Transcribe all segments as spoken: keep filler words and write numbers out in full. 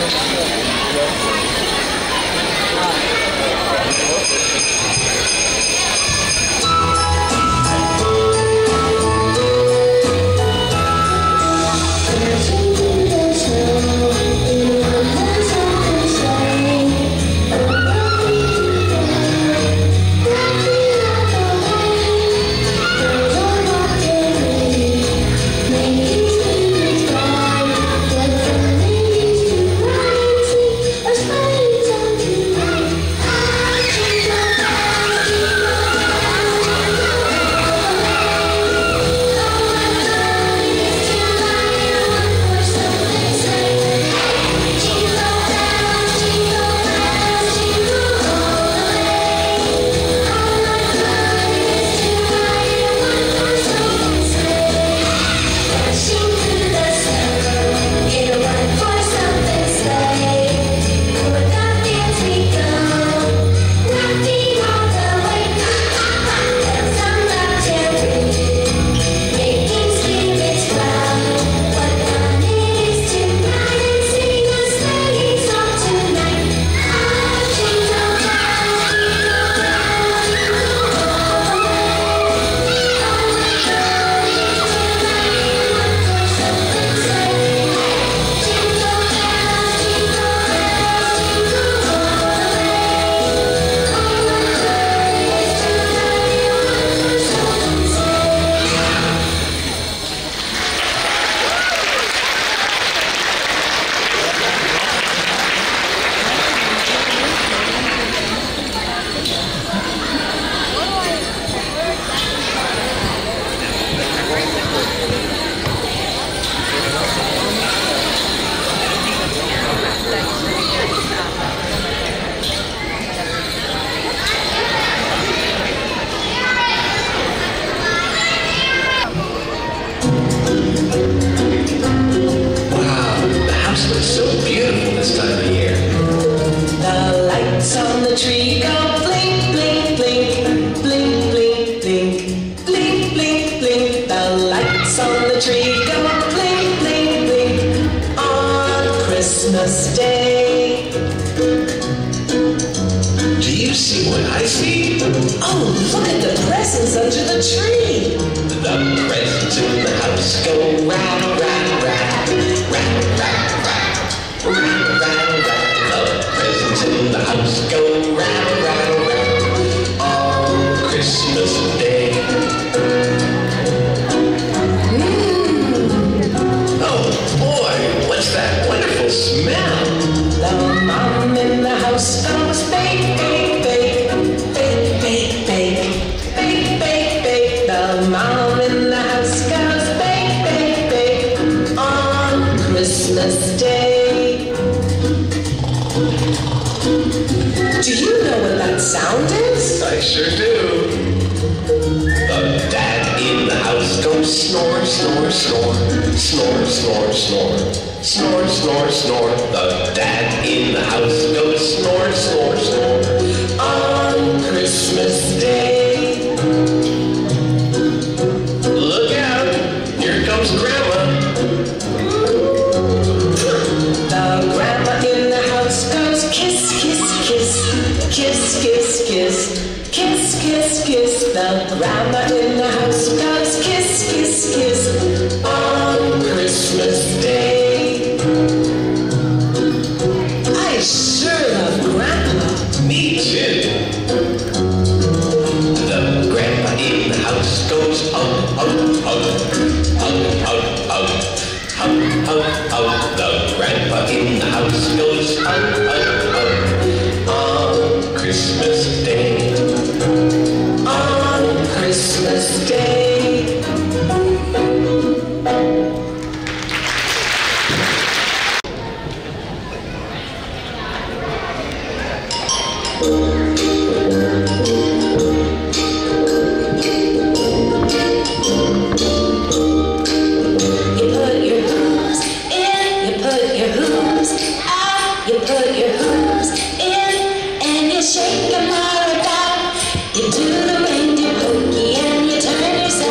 Christmas Day. Do you see what I see? Oh, look at the presents under the tree. The presents in the house go round, round, round, round, round, round, round, round, round. The presents in the house go round, round, round on Christmas Day. Mm. Oh boy, what's that wonderful smell? The mom in the house goes bake, bake, bake, bake, bake, bake, bake, bake, bake. The mom in the house goes bake, bake, bake on Christmas Day. Do you know what that sound is? I sure do. The dad in the house goes snore, snore, snore, snore, snore, snore, snore, snore, snore. The dad in the house goes snore, snore, snore on Christmas Day. Look out, here comes Grandma. The grandma in the house goes kiss, kiss, kiss, kiss, kiss, kiss, kiss, kiss, kiss. The grandma in the house goes kiss, kiss, kiss on Christmas Day. I sure love Grandpa. Me too. The grandpa in the house goes hug, hug, hug, hug, hug, hug, hug, hug, hug. The grandpa in the house goes hug, hug, hug on Christmas Day. On Christmas Day. Shake 'em all about. You do the reindeer pokey and you turn yourself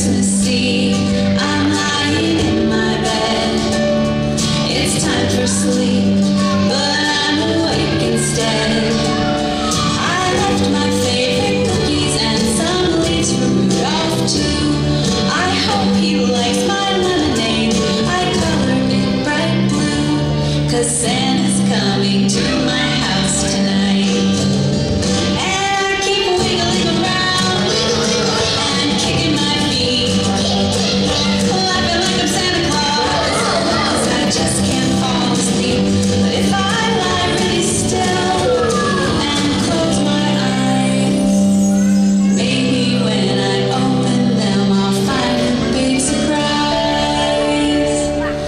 Christmas Eve, I'm lying in my bed. It's time for sleep, but I'm awake instead. I left my favorite cookies and some leaves for Rudolph too. I hope he likes my lemonade. I colored it bright blue, 'cause Santa's coming to my house tonight. And I keep wiggling around and kicking my feet, laughing like I'm Santa Claus, 'cause I just can't fall asleep. But if I lie really still and close my eyes, maybe when I open them I'll find a big surprise.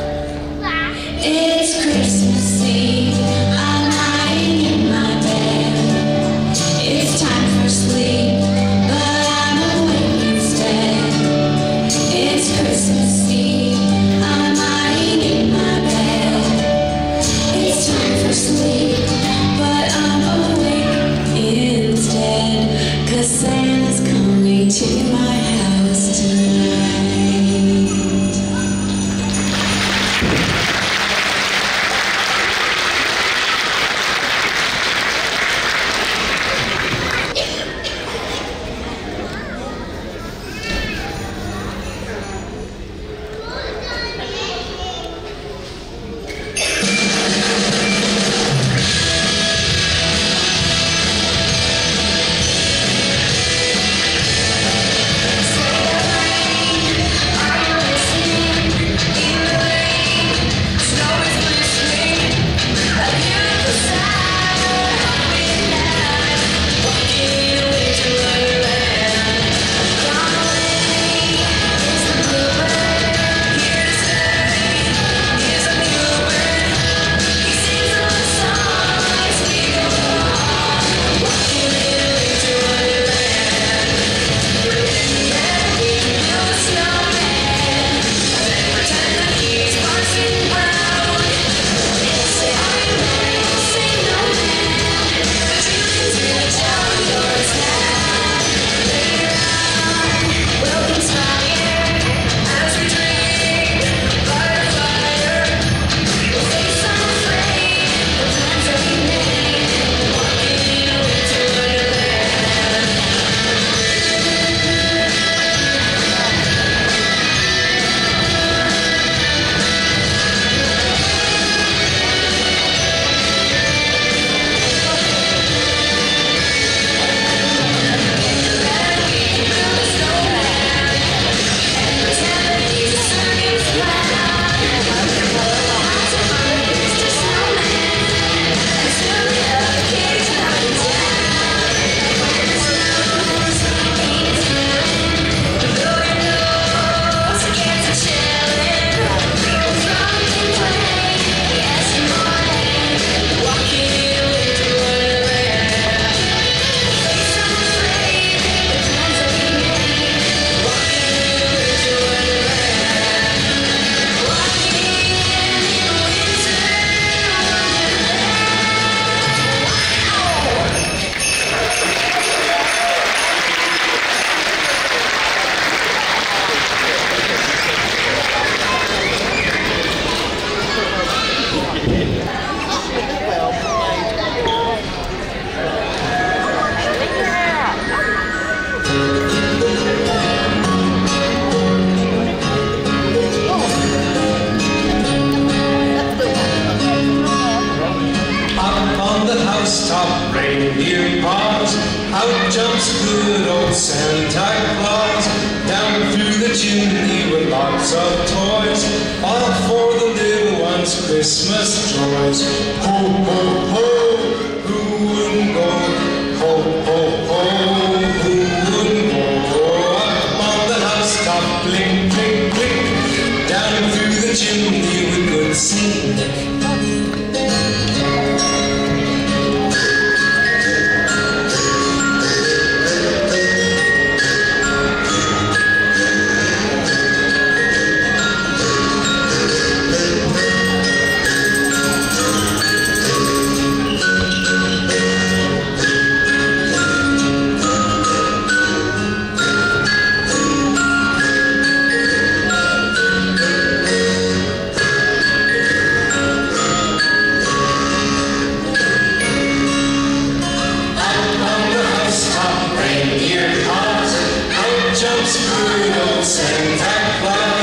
It's Christmas Eve, I'm lying in my bed. It's time for sleep, but I'm awake instead. It's Christmas Eve, I'm lying in my bed. It's time for sleep, but I'm awake instead, 'cause Santa's coming to my house tonight. Top reindeer paws, out jumps good old Santa Claus. Down through the chimney with lots of toys, all for the little ones' Christmas joys. Ho, ho, ho, who wouldn't go? Ho, ho, ho, who wouldn't go? Up on the housetop, blink, blink, blink, down through the chimney with good Saint Nick. comes good old Santa Claus.